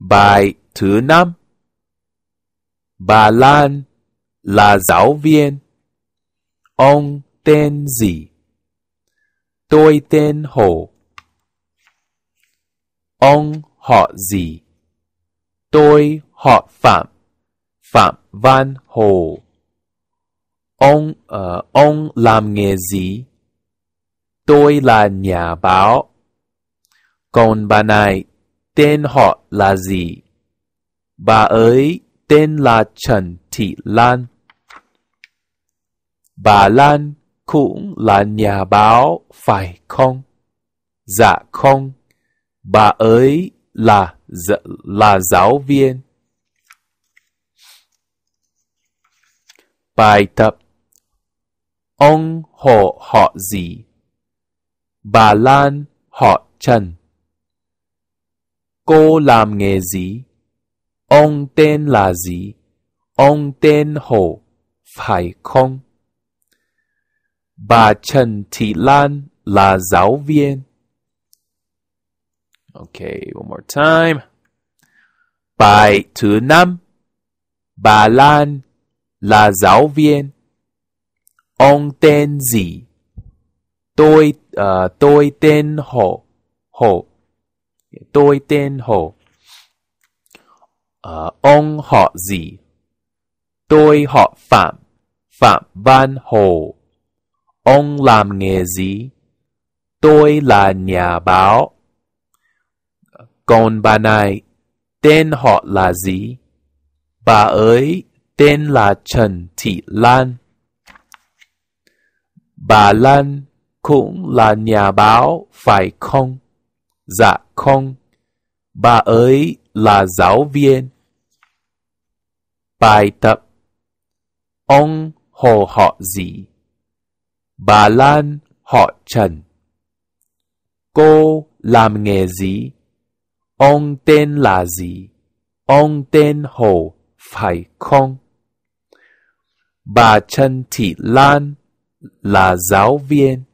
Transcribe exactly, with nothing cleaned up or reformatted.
Bài thứ năm. Bà Lan là giáo viên. Ông tên gì? Tôi tên Hồ. Ông họ gì? Tôi họ Phạm. Phạm Văn Hồ. Ông, uh, ông làm nghề gì? Tôi là nhà báo. Còn bà này, tên họ là gì? Bà ấy tên là Trần Thị Lan. Bà Lan cũng là nhà báo, phải không? Dạ không. Bà ấy là, là giáo viên. Bài tập. Ông Hồ họ gì? Bà Lan họ Trần. Cô làm nghề gì? Ông tên là gì? Ông tên Hồ, phải không? Bà Trần Thị Lan là giáo viên. Okay, one more time. Bài thứ năm. Bà Lan là giáo viên. Ông tên gì? Tôi, uh, tôi tên Hồ. Hồ. Tôi tên Hồ. Uh, ông họ gì? Tôi họ Phạm. Phạm Văn Hồ. Ông làm nghề gì? Tôi là nhà báo. Còn bà này, tên họ là gì? Bà ấy tên là Trần Thị Lan. Bà Lan cũng là nhà báo, phải không? Dạ không. Bà ấy là giáo viên. Bài tập. Ông Hồ họ gì? Bà Lan họ Trần. Cô làm nghề gì? Ông tên là gì? Ông tên Hồ, phải không? Bà Trần Thị Lan là giáo viên.